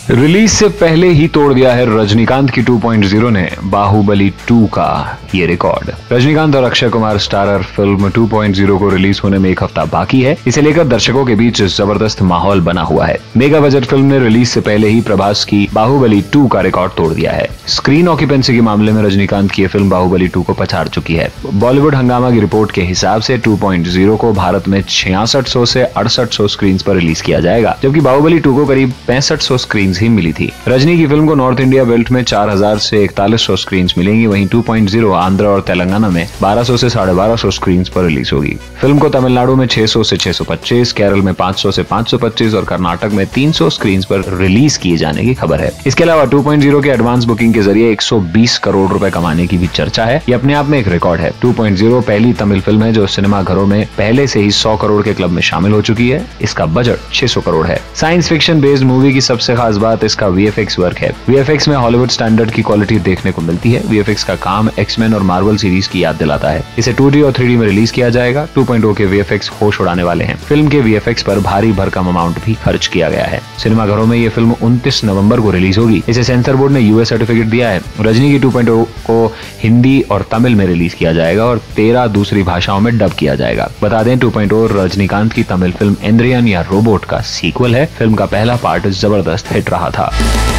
Release से पहले ही तोड़ दिया है रजनीकांत की 2.0 ने बाहुबली 2 का ये रिकॉर्ड। रजनीकांत और अक्षय कुमार स्टारर फिल्म 2.0 को रिलीज होने में एक हफ्ता बाकी है। इसे लेकर दर्शकों के बीच जबरदस्त माहौल बना हुआ है। मेगा बजट फिल्म ने रिलीज से पहले ही प्रभास की बाहुबली 2 का रिकॉर्ड तोड़ दिया है। स्क्रीन ऑक्यूपेंसी के मामले में रजनीकांत की यह फिल्म बाहुबली 2 को पछाड़ चुकी है। बॉलीवुड हंगामा की रिपोर्ट के हिसाब से 2.0 को भारत में 6600 से 6800 स्क्रीन पर रिलीज किया जाएगा, जबकि बाहुबली 2 को करीब 6500 स्क्रीन ही मिली थी। रजनी की फिल्म को नॉर्थ इंडिया बेल्ट में 4000 से 4100 स्क्रीन मिलेंगी, वहीं 2.0 आंध्र और तेलंगाना में 1200 से 1250 स्क्रीन पर रिलीज होगी। फिल्म को तमिलनाडु में 600 से 625, केरल में 500 से 525 और कर्नाटक में 300 स्क्रीन पर रिलीज किए जाने की खबर है। इसके अलावा 2.0 के एडवांस बुकिंग के जरिए 120 करोड़ रुपए कमाने की भी चर्चा है। ये अपने आप में एक रिकॉर्ड है। 2.0 पहली तमिल फिल्म है जो सिनेमा घरों में पहले से ही 100 करोड़ के क्लब में शामिल हो चुकी है। इसका बजट 600 करोड़ है। साइंस फिक्शन बेस्ड मूवी की सबसे खास बात इसका VFX वर्क है। VFX में हॉलीवुड स्टैंडर्ड की क्वालिटी देखने को मिलती है। VFX का काम एक्समैन और मार्वल सीरीज की याद दिलाता है। इसे 2D और 3D में रिलीज किया जाएगा। 2.0 के VFX होश उड़ाने वाले हैं। फिल्म के VFX पर भारी भरकम अमाउंट भी खर्च किया गया है। सिनेमा घरों में ये फिल्म 29 नवंबर को रिलीज होगी। इसे सेंसर बोर्ड ने US सर्टिफिकेट दिया है। रजनी की 2.0 को हिंदी और तमिल में रिलीज किया जाएगा और 13 दूसरी भाषाओं में डब किया जाएगा। बता दें 2.0 रजनीकांत की तमिल फिल्म एंद्रियन या रोबोट का सीक्वल है। फिल्म का पहला पार्ट जबरदस्त हिट रहा था।